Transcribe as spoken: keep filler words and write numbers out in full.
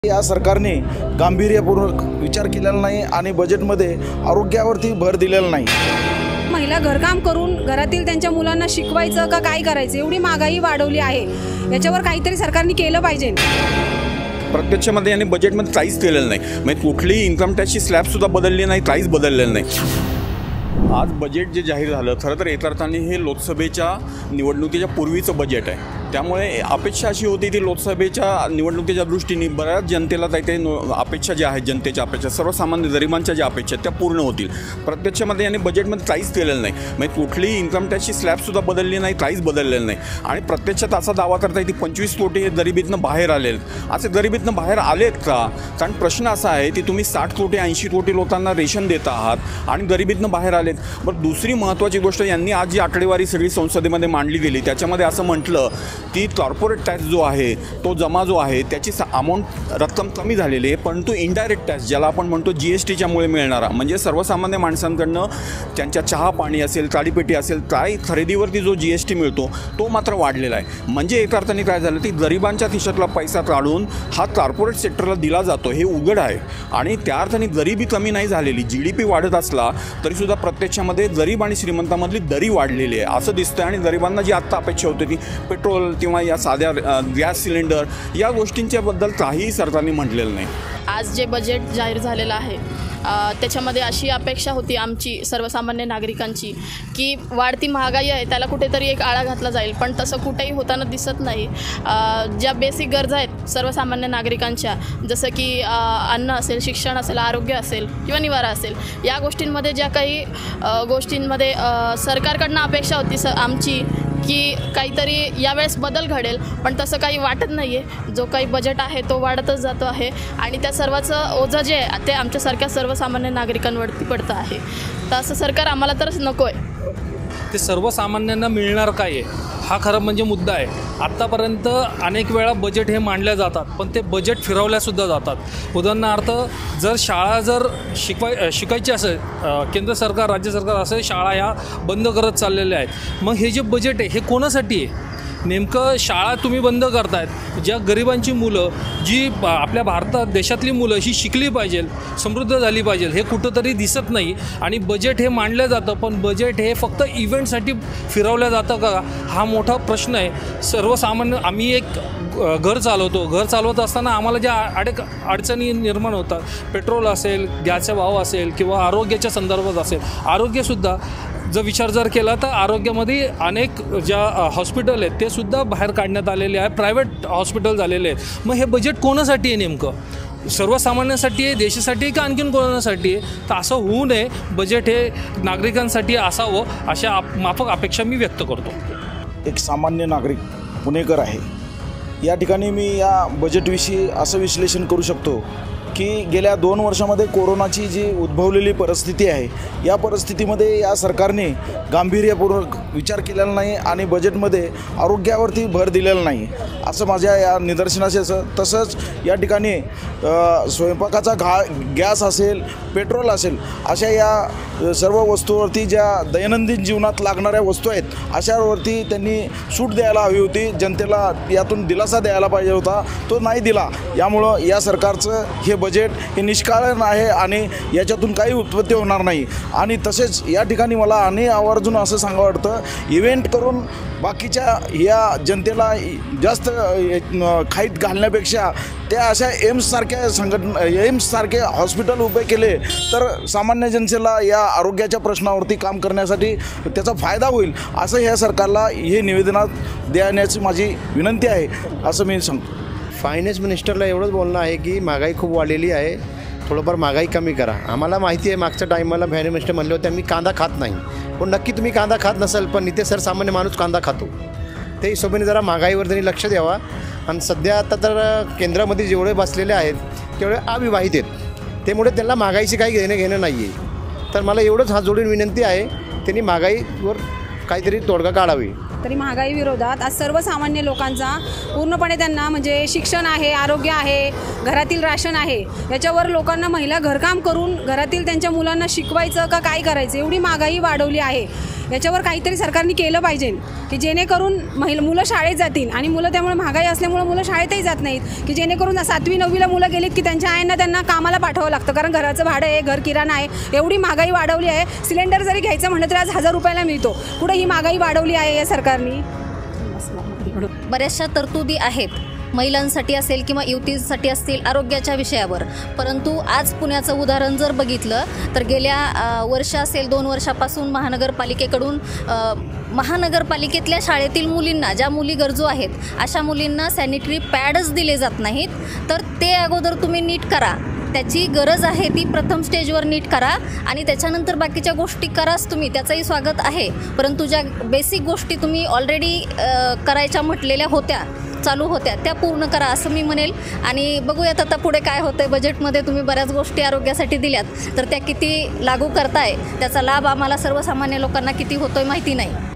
या सरकारने गांभीर्यपूर्वक विचार केलेला नाही आणि बजेटमध्ये आरोग्यावरती भर दिलेला नाही। महिला घरकाम करून घरातील त्यांच्या मुलांना शिकवायचं का काय करायचं, एवढी महागाई वाढवली आहे, याच्यावर काहीतरी सरकारने केलं पाहिजे। प्रत्यक्षमध्ये आणि बजेटमध्ये काहीच केलेलं नाही, म्हणजे कुठलीही इन्कम टॅक्सची स्लॅब सुद्धा बदलली नाही, काहीच बदललेलं नाही। आज बजेट जे जाहीर झालं खरं तर एका अर्थाने हे लोकसभेच्या निवडणुकीच्या पूर्वीचं बजेट आहे, त्यामुळे अपेक्षा अशी होती की लोकसभेच्या निवडणुकीच्या दृष्टीने बऱ्याच जनतेला काही अपेक्षा ज्या आहेत, जनतेच्या अपेक्षा, सर्वसामान्य गरिबांच्या ज्या अपेक्षा त्या पूर्ण होतील। प्रत्यक्षमध्ये आणि बजेटमध्ये काहीच केलेलं नाही, म्हणजे कुठलीही इन्कम टॅक्सची स्लॅबसुद्धा बदलली नाही, काहीच बदललेलं नाही। आणि प्रत्यक्षात असा दावा करता येते पंचवीस कोटी हे गरिबीतनं बाहेर आलेत। असे गरिबीतनं बाहेर आलेत का? कारण प्रश्न असा आहे की तुम्ही साठ कोटी ऐंशी कोटी लोकांना रेशन देत आहात आणि गरिबीतनं बाहेर आलेत। बरं, दुसरी महत्त्वाची गोष्ट, यांनी आज जी आकडेवारी सगळी संसदेमध्ये मांडली गेली त्याच्यामध्ये असं म्हटलं की कॉर्पोरेट टॅक्स जो आहे तो जमा जो आहे त्याची अमाऊंट रक्कम कमी झालेली आहे, परंतु इनडायरेक्ट टॅक्स ज्याला आपण म्हणतो जी एस टीच्यामुळे मिळणारा, म्हणजे सर्वसामान्य माणसांकडनं त्यांच्या चहा पाणी असेल, ताडीपेटी असेल, काय खरेदीवरती जो जी एस टी मिळतो तो मात्र वाढलेला आहे। म्हणजे एका अर्थाने काय झालं की गरिबांच्या खिशातला पैसा काढून हा कॉर्पोरेट सेक्टरला दिला जातो, हे उघड आहे। आणि त्या अर्थाने गरिबी कमी नाही झालेली, जी डी पी वाढत असला तरीसुद्धा प्रत्यक्षामध्ये गरीब आणि श्रीमंतामधली दरी वाढलेली आहे असं दिसतं। आणि गरिबांना जी आत्ता अपेक्षा होती ती पेट्रोल किंवा या साध्या गॅस सिलेंडर या गोष्टींच्याबद्दल काहीही सरकारने म्हटलेलं नाही। आज जे बजेट जाहीर झालेलं आहे त्याच्यामध्ये अशी अपेक्षा होती आमची सर्वसामान्य नागरिकांची की वाढती महागाई आहे त्याला कुठेतरी एक आळा घातला जाईल, पण तसं कुठेही होताना दिसत नाही। ज्या बेसिक गरजा आहेत सर्वसामान्य नागरिकांच्या, जसं की अन्न असेल, शिक्षण असेल, आरोग्य असेल किंवा निवारा असेल, या गोष्टींमध्ये ज्या काही गोष्टींमध्ये सरकारकडनं अपेक्षा होती स आमची की काहीतरी यावेळेस बदल घडेल, पण तसं काही वाटत नाही आहे। जो काही बजेट आहे तो वाढतच जातो आहे आणि त्या सर्वाचं ओझं जे आहे ते आमच्यासारख्या सर्वसामान्य नागरिकांवरती पडतं आहे। तर असं सरकार आम्हाला तरच नको आहे। ते सर्वसामान्यांना मिळणार काय आहे हा खरं म्हणजे मुद्दा आहे। आत्तापर्यंत अनेक वेळा बजेट हे मांडल्या जातात, पण ते बजेट फिरवल्यासुद्धा जातात। उदाहरणार्थ, जर शाळा जर शिकवाय शिकायची असेल, केंद्र सरकार राज्य सरकार असे शाळा ह्या बंद करत चाललेल्या आहेत। मग हे जे बजेट आहे हे कोणासाठी आहे? नेमकं शाळा तुम्ही बंद करतायत, ज्या गरिबांची मुलं, जी आपल्या भारतात देशातली मुलं ही शिकली पाहिजे, समृद्ध झाली पाहिजे, हे कुठंतरी दिसत नाही। आणि बजेट हे मांडलं जातं, पण बजेट हे फक्त इव्हेंटसाठी फिरवलं जातं का हा मोठा प्रश्न आहे। सर्वसामान्य आम्ही एक घर चालवतो, घर चालवत असताना आम्हाला ज्या अडक अडचणी निर्माण होतात, पेट्रोल असेल, गॅसचे भाव असेल किंवा आरोग्याच्या संदर्भात असेल, आरोग्यसुद्धा जर विचार जर केला तर आरोग्यामध्ये अनेक ज्या हॉस्पिटल आहेत ते सुद्धा बाहेर काढण्यात आलेले आहे, प्रायव्हेट हॉस्पिटल झालेले आहेत। मग हे बजेट कोणासाठी आहे? नेमकं सर्वसामान्यांसाठी आहे, देशासाठी आहे का आणखीन कोणासाठी आहे? तर असं होऊ नये, बजेट हे नागरिकांसाठी असावं अशा माफक अपेक्षा मी व्यक्त करतो। एक सामान्य नागरिक पुणेकर आहे, या ठिकाणी मी या बजेटविषयी असं विश्लेषण करू शकतो की गेल्या दोन वर्षामध्ये कोरोनाची जी उद्भवलेली परिस्थिती आहे, या परिस्थितीमध्ये या सरकारने गांभीर्यपूर्वक विचार केलेला नाही आणि बजेटमध्ये आरोग्यावरती भर दिलेला नाही असं माझ्या या निदर्शनास येतं। तसंच या ठिकाणी स्वयंपाकाचा घा गॅस असेल, पेट्रोल असेल, अशा या सर्व वस्तूवरती ज्या दैनंदिन जीवनात लागणाऱ्या वस्तू आहेत अशावरती त्यांनी सूट द्यायला हवी होती, जनतेला यातून दिलासा द्यायला पाहिजे होता, तो नाही दिला। यामुळं या सरकारचं हे बजेट हे निष्कारण आहे आणि याच्यातून काही उत्पत्ती होणार नाही। आणि तसेच या ठिकाणी मला आणि आवर्जून असं सांगावं वाटतं, इव्हेंट करून बाकीच्या या जनतेला जास्त खाईत घालण्यापेक्षा त्या अशा एम्ससारख्या संघटना एम्ससारखे हॉस्पिटल उभे केले तर सामान्य जनतेला या आरोग्याच्या प्रश्नावरती काम करण्यासाठी त्याचा फायदा होईल, असं ह्या सरकारला हे निवेदनात देण्याची माझी विनंती आहे असं मी सांगतो। फायनान्स मिनिस्टरला एवढंच बोलणं आहे की महागाई खूप वाढलेली आहे, थोडंफार महागाई कमी करा। आम्हाला माहिती आहे मागच्या टायमाला फायनान्स मिनिस्टर म्हणले होते आम्ही कांदा खात नाही, पण नक्की तुम्ही कांदा खात नसाल, पण इथे सर्वसामान्य माणूस कांदा खातो। ते हिशोबाने जरा महागाईवर त्यांनी लक्ष द्यावा। आणि सध्या आता तर केंद्रामध्ये जेवढे बसलेले आहेत तेवढे अविवाहित आहेत, त्यामुळे त्यांना महागाईची काही घेणं घेणं नाही आहे। तर मला एवढंच हात जोडून विनंती आहे, त्यांनी महागाईवर काहीतरी तोडगा काढावी। तरी महागाई विरोधात आज सर्वसामान्य लोकांचा पूर्णपणे त्यांना म्हणजे शिक्षण आहे, आरोग्य आहे, घरातील राशन आहे, याच्यावर लोकांना महिला घरकाम करून घरातील त्यांच्या मुलांना शिकवायचं का काय करायचं, एवढी महागाई वाढवली आहे। याच्यावर काहीतरी सरकारने केलं पाहिजे की जेणेकरून महिला मुलं शाळेत जातील आणि मुलं त्यामुळे महागाई असल्यामुळे मुलं शाळेतही जात नाहीत की जेणेकरून सातवी नववीला मुलं गेलीत की त्यांच्या आईंना त्यांना कामाला पाठवावं लागतं कारण घराचं भाडं आहे, घर किराणा आहे, एवढी महागाई वाढवली आहे. सिलेंडर जरी घ्यायचं म्हटलं तरी आज हजार रुपयाला मिळतो. कुठे ही महागाई वाढवली आहे या सरकारने. बऱ्याचशा तरतुदी आहेत महिलांसाठी असेल किंवा युवतींसाठी असतील आरोग्याच्या विषयावर, परंतु आज पुण्याचं उदाहरण जर बघितलं तर गेल्या वर्ष असेल दोन वर्षापासून महानगरपालिकेकडून महानगरपालिकेतल्या शाळेतील मुलींना, ज्या मुली गरजू आहेत अशा मुलींना सॅनिटरी पॅडच दिले जात नाहीत. तर ते अगोदर तुम्ही नीट करा, त्याची गरज आहे ती प्रथम स्टेजवर नीट करा आणि त्याच्यानंतर बाकीच्या गोष्टी कराच तुम्ही, त्याचंही स्वागत आहे. परंतु ज्या बेसिक गोष्टी तुम्ही ऑलरेडी करायच्या म्हटलेल्या होत्या, चालू होत्या, त्या पूर्ण करा असं मी म्हणेल. आणि बघूयात आता पुढे काय होतं आहे. बजेटमध्ये तुम्ही बऱ्याच गोष्टी आरोग्यासाठी दिल्यात तर त्या किती लागू करताय, त्याचा लाभ आम्हाला सर्वसामान्य लोकांना किती होतोय माहिती नाही.